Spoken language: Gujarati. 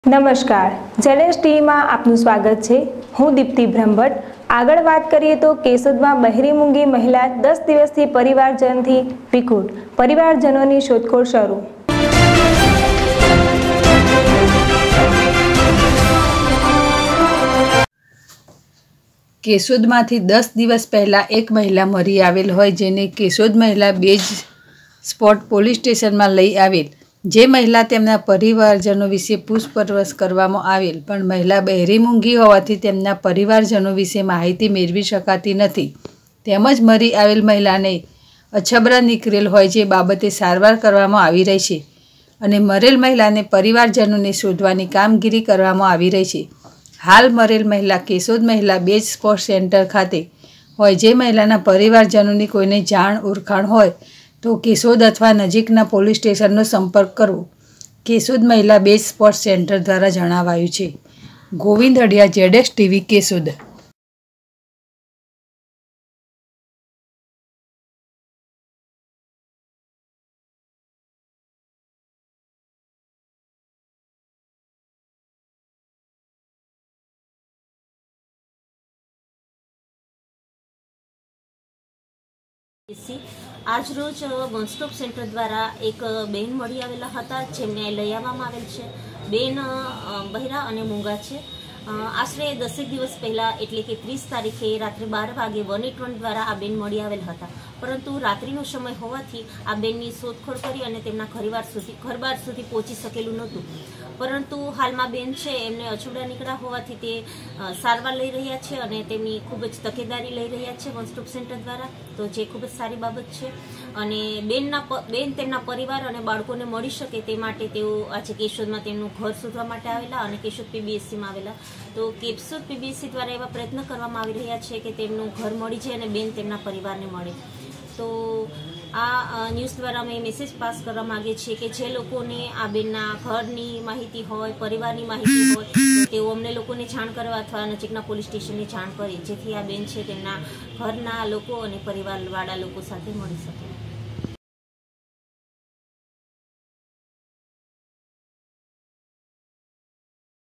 નમસ્કાર, જેલેસ ટીવીમાં આપનું સ્વાગત છે। હું દીપ્તિ બ્રહ્મભટ્ટ। આગળ વાત કરીએ તો કેશોદમાં બહેરી મૂંગી મહિલા 10 દિવસથી પરિવારજનથી વિખૂટ, પરિવારજનોની શોધખોળ શરૂ। કેશોદમાંથી 10 દિવસ પહેલા એક મહિલા મરી આવેલ હોય, જેને કેશોદ મહિલા બેઝ સ્પોટ પોલીસ સ્ટેશનમાં લઈ આવેલ। જે મહિલા તેમના પરિવારજનો વિશે પૂછપરછ કરવામાં આવેલ, પણ મહિલા બહેરી મૂંગી હોવાથી તેમના પરિવારજનો વિશે માહિતી મેળવી શકાતી નથી। તેમજ મરી આવેલ મહિલાને અછબરા નીકળેલ હોય, જે બાબતે સારવાર કરવામાં આવી રહી છે અને મરેલ મહિલાને પરિવારજનોને શોધવાની કામગીરી કરવામાં આવી રહી છે। હાલ મરેલ મહિલા કેશોદ મહિલા બેઝ સ્પોર્ટ સેન્ટર ખાતે હોય। જે મહિલાના પરિવારજનોની કોઈને જાણ ઓળખાણ હોય તો કેશોદ અથવા નજીકના પોલીસ સ્ટેશનનો સંપર્ક કરવો, કેશોદ મહિલા બેઝ સ્પોર્ટ સેન્ટર દ્વારા જણાવાયું છે। ગોવિંદ અડિયા, જેડેશ ટીવી, કેશોદ। આજ રોજ વન સ્ટોપ સેન્ટર દ્વારા એક બેન મળી આવેલા હતા, જેમને લઈ આવવામાં આવેલ છે। બેન બહેરા અને મૂંગા છે। આશરે 10 દિવસ પહેલા એટલે કે 30 તારીખે રાત્રે 12 વાગે 181 દ્વારા આ બેન મળી આવેલ હતા, પરંતુ રાત્રિનો સમય હોવાથી આ બેનની શોધખોળ કરી અને તેમના ઘરબાર સુધી પહોંચી શકેલું નહોતું। પરંતુ હાલમાં બેન છે એમને અછબડા નીકળ્યા હોવાથી તે સારવાર લઈ રહ્યા છે અને તેમની ખૂબ જ તકેદારી લઈ રહ્યા છે વન સ્ટોપ સેન્ટર દ્વારા, તો જે ખૂબ જ સારી બાબત છે। અને બેન તેમના પરિવાર અને બાળકોને મળી શકે તે માટે તેઓ આજે કેશોદમાં તેમનું ઘર શોધવા માટે આવેલા અને કેશોદ પીબીએસસીમાં આવેલા। તો કેશોદ પીબીએસસી દ્વારા એવા પ્રયત્ન કરવામાં આવી રહ્યા છે કે તેમનું ઘર મળી જાય અને બેન તેમના પરિવારને મળે। તો આ ન્યૂઝ દ્વારા અમે મેસેજ પાસ કરવા માગીએ છીએ કે જે લોકોને આ બેનના ઘરની માહિતી હોય, પરિવારની માહિતી હોય, તો તેઓ અમને લોકોને જાણ કરવા અથવા નજીકના પોલીસ સ્ટેશનની જાણ કરે, જેથી આ બેન છે તેમના ઘરના લોકો અને પરિવારવાળા લોકો સાથે મળી શકે।